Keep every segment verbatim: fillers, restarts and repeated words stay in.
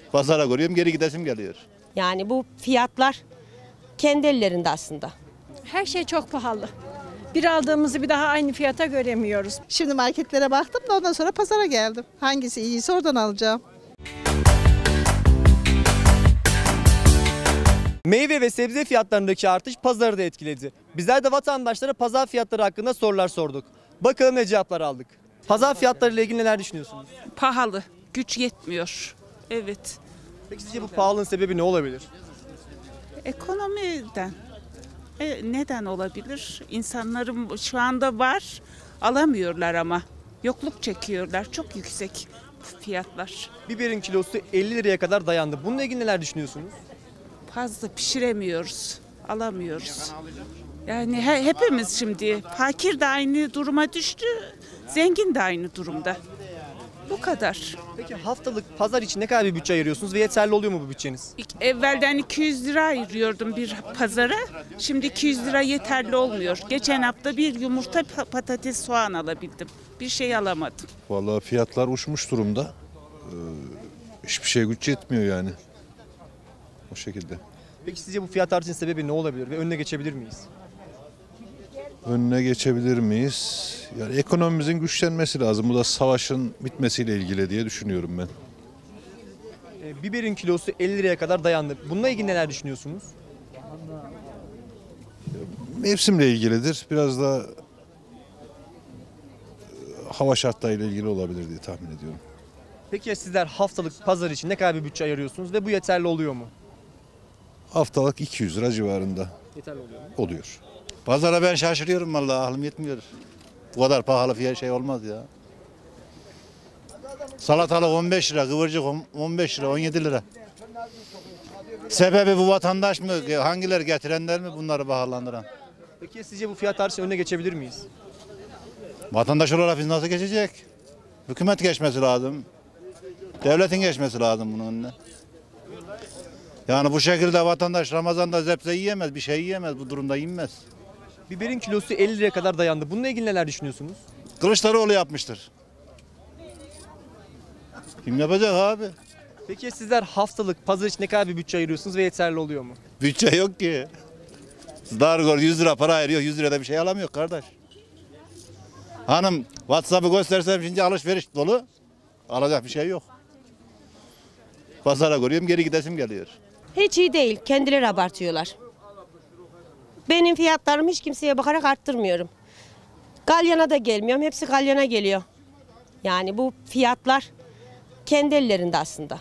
Pazara görüyorum, geri gidesim geliyor. Yani bu fiyatlar kendi ellerinde aslında. Her şey çok pahalı. Bir aldığımızı bir daha aynı fiyata göremiyoruz. Şimdi marketlere baktım da ondan sonra pazara geldim. Hangisi iyiyse oradan alacağım. Meyve ve sebze fiyatlarındaki artış pazarı da etkiledi. Bizler de vatandaşlara pazar fiyatları hakkında sorular sorduk. Bakalım ne cevaplar aldık. Pazar fiyatları ile ilgili neler düşünüyorsunuz? Pahalı, güç yetmiyor. Evet. Peki sizce bu pahalılığın sebebi ne olabilir? Ekonomiden. E, neden olabilir? İnsanların şu anda var, alamıyorlar ama. Yokluk çekiyorlar. Çok yüksek fiyatlar. Biberin kilosu elli liraya kadar dayandı. Bununla ilgili neler düşünüyorsunuz? Fazla pişiremiyoruz, alamıyoruz. Yani he, hepimiz şimdi fakir de aynı duruma düştü, zengin de aynı durumda. Bu kadar. Peki haftalık pazar için ne kadar bir bütçe ayırıyorsunuz ve yeterli oluyor mu bu bütçeniz? İlk- Evvelden iki yüz lira ayırıyordum bir pazara. Şimdi iki yüz lira yeterli olmuyor. Geçen hafta bir yumurta, pa- patates, soğan alabildim. Bir şey alamadım. Vallahi fiyatlar uçmuş durumda. Ee, hiçbir şey güç yetmiyor yani. O şekilde. Peki sizce bu fiyat artışının sebebi ne olabilir ve önüne geçebilir miyiz? Önüne geçebilir miyiz? Yani ekonomimizin güçlenmesi lazım. Bu da savaşın bitmesiyle ilgili diye düşünüyorum ben. E, biberin kilosu elli liraya kadar dayandı. Bununla ilgili neler düşünüyorsunuz? Mevsimle ilgilidir. Biraz da e, hava şartlarıyla ilgili olabilir diye tahmin ediyorum. Peki ya sizler haftalık pazar için ne kadar bir bütçe ayırıyorsunuz ve bu yeterli oluyor mu? Haftalık iki yüz lira civarında Yeterli oluyor mu? oluyor. Pazara ben şaşırıyorum vallahi, aklım yetmiyor. Bu kadar pahalı fiyat şey olmaz ya. Salatalık on beş lira, kıvırcık on beş lira, on yedi lira. Sebebi bu vatandaş mı? Hangileri getirenler mi bunları pahalandıran? Peki ya sizce bu fiyat artışının önüne geçebilir miyiz? Vatandaş olarak biz nasıl geçecek? Hükümet geçmesi lazım. Devletin geçmesi lazım bunun önüne. Yani bu şekilde vatandaş Ramazan'da zepse yiyemez, bir şey yiyemez, bu durumda yenmez. Biberin kilosu elli liraya kadar dayandı. Bununla ilgili neler düşünüyorsunuz? Kılıçdaroğlu yapmıştır. Kim yapacak abi? Peki ya sizler haftalık pazar için ne kadar bir bütçe ayırıyorsunuz ve yeterli oluyor mu? Bütçe yok ki. Dar gör yüz lira para ayırıyor, yüz lirada bir şey alamıyor kardeş. Hanım WhatsApp'ı göstersem şimdi alışveriş dolu. Alacak bir şey yok. Pazara görüyorum, geri gidesim geliyor. Hiç iyi değil. Kendileri abartıyorlar. Benim fiyatlarımı hiç kimseye bakarak arttırmıyorum. Galyana da gelmiyorum. Hepsi galyana geliyor. Yani bu fiyatlar kendi ellerinde aslında.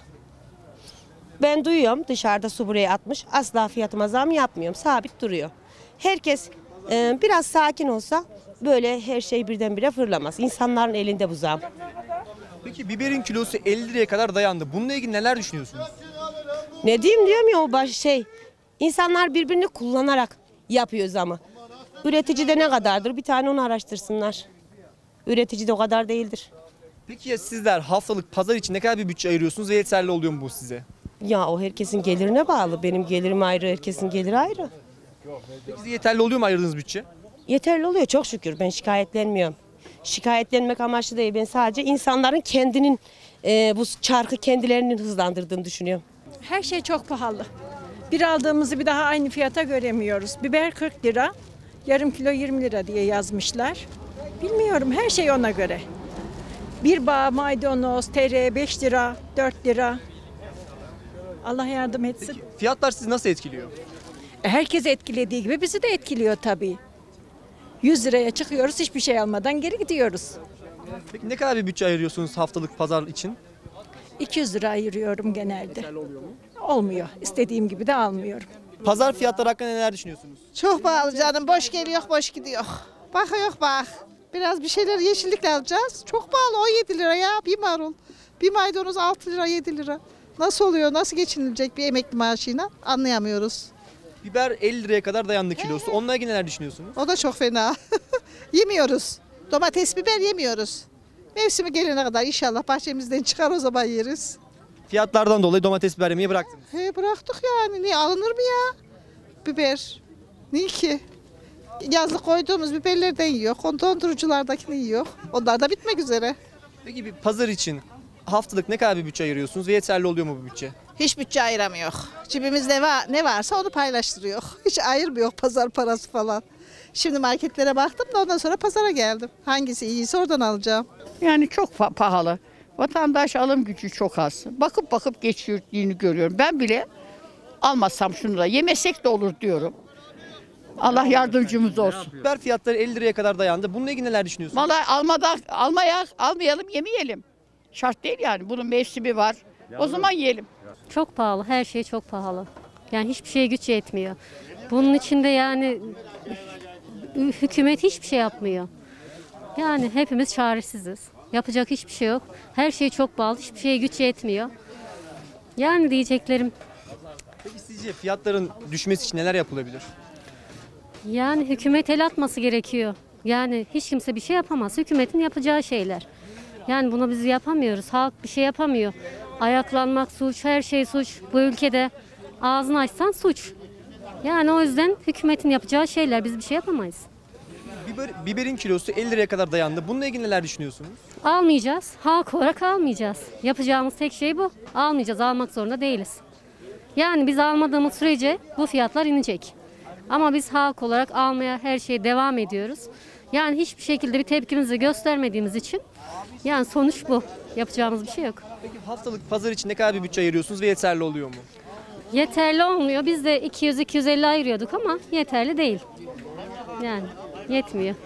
Ben duyuyorum dışarıda su buraya atmış. Asla fiyatıma zam yapmıyorum. Sabit duruyor. Herkes e, biraz sakin olsa böyle her şey birdenbire fırlamaz. İnsanların elinde bu zam. Peki biberin kilosu elli liraya kadar dayandı. Bununla ilgili neler düşünüyorsunuz? Ne diyeyim diyorum ya, o baş şey. İnsanlar birbirini kullanarak yapıyor zamı. Üretici de ne kadardır? Bir tane onu araştırsınlar. Üretici de o kadar değildir. Peki ya sizler haftalık pazar için ne kadar bir bütçe ayırıyorsunuz ve yeterli oluyor mu bu size? Ya o herkesin gelirine bağlı. Benim gelirim ayrı, herkesin geliri ayrı. Peki size yeterli oluyor mu ayırdığınız bütçe? Yeterli oluyor çok şükür. Ben şikayetlenmiyorum. Şikayetlenmek amaçlı değil. Ben sadece insanların kendinin e, bu çarkı kendilerinin hızlandırdığını düşünüyorum. Her şey çok pahalı. Bir aldığımızı bir daha aynı fiyata göremiyoruz. Biber kırk lira, yarım kilo yirmi lira diye yazmışlar. Bilmiyorum, her şey ona göre. Bir bağ maydanoz, tere beş lira, dört lira. Allah yardım etsin. Peki fiyatlar sizi nasıl etkiliyor? Herkes etkilediği gibi bizi de etkiliyor tabii. yüz liraya çıkıyoruz, hiçbir şey almadan geri gidiyoruz. Peki ne kadar bir bütçe ayırıyorsunuz haftalık pazar için? iki yüz lira ayırıyorum genelde. Oluyor mu? Olmuyor. İstediğim gibi de almıyorum. Pazar fiyatları hakkında neler düşünüyorsunuz? Çok pahalı canım. Boş geliyor, boş gidiyor. Bak yok bak. Biraz bir şeyler yeşillikle alacağız. Çok pahalı. on yedi lira ya bir marul. Bir maydanoz altı lira, yedi lira. Nasıl oluyor? Nasıl geçinilecek bir emekli maaşıyla? Anlayamıyoruz. Biber elli liraya kadar dayandı kilosu. Onunla ilgili neler düşünüyorsunuz? O da çok fena. Yemiyoruz. Domates, biber yemiyoruz. Mevsimi gelene kadar inşallah bahçemizden çıkar, o zaman yeriz. Fiyatlardan dolayı domates biber yemeyi bıraktınız. He bıraktık yani. Niye alınır mı ya? Biber. Niye ki? Yazlık koyduğumuz biberlerden yiyor. Donduruculardakini yiyor. Onlar da bitmek üzere. Peki bir pazar için haftalık ne kadar bir bütçe ayırıyorsunuz ve yeterli oluyor mu bu bütçe? Hiç bütçe ayıramıyor. Cebimizde va- ne varsa onu paylaştırıyor. Hiç ayırmıyor pazar parası falan. Şimdi marketlere baktım da ondan sonra pazara geldim. Hangisi iyiyse oradan alacağım. Yani çok fa- pahalı. Vatandaş alım gücü çok az. Bakıp bakıp geçirdiğini görüyorum. Ben bile almasam şunu da yemesek de olur diyorum. Allah yardımcımız olsun. Biber fiyatları elli liraya kadar dayandı. Bununla ilgili neler düşünüyorsunuz? Vallahi almadan almaya almayalım yemeyelim. Şart değil yani. Bunun mevsimi var. O zaman yiyelim. Çok pahalı, her şey çok pahalı. Yani hiçbir şeye güç yetmiyor. Bunun içinde yani hükümet hiçbir şey yapmıyor. Yani hepimiz çaresiziz. Yapacak hiçbir şey yok. Her şey çok pahalı, hiçbir şeye güç yetmiyor. Yani diyeceklerim, Peki sizce fiyatların düşmesi için neler yapılabilir? yani hükümet el atması gerekiyor. Yani hiç kimse bir şey yapamaz. Hükümetin yapacağı şeyler. Yani bunu biz yapamıyoruz. Halk bir şey yapamıyor. Ayaklanmak suç, her şey suç. Bu ülkede ağzını açsan suç. Yani o yüzden hükümetin yapacağı şeyler, biz bir şey yapamayız. Biber, biberin kilosu elli liraya kadar dayandı. Bununla ilgili neler düşünüyorsunuz? Almayacağız. Halk olarak almayacağız. Yapacağımız tek şey bu. Almayacağız. Almak zorunda değiliz. Yani biz almadığımız sürece bu fiyatlar inecek. Ama biz halk olarak almaya her şeye devam ediyoruz. Yani hiçbir şekilde bir tepkimizi göstermediğimiz için yani sonuç bu. Yapacağımız bir şey yok. Peki haftalık pazar için ne kadar bir bütçe ayırıyorsunuz ve yeterli oluyor mu? Yeterli olmuyor. Biz de iki yüz iki yüz elli ayırıyorduk ama yeterli değil. Yani yetmiyor.